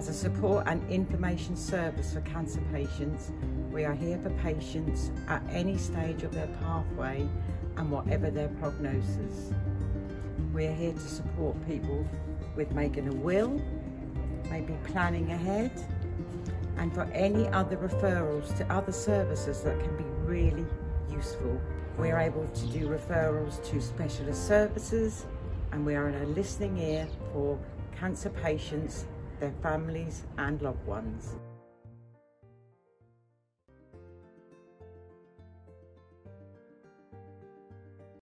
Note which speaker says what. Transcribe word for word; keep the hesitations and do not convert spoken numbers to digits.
Speaker 1: As a support and information service for cancer patients, we are here for patients at any stage of their pathway and whatever their prognosis. We are here to support people with making a will, maybe planning ahead, and for any other referrals to other services that can be really useful. We are able to do referrals to specialist services, and we are in a listening ear for cancer patients, their families and loved ones.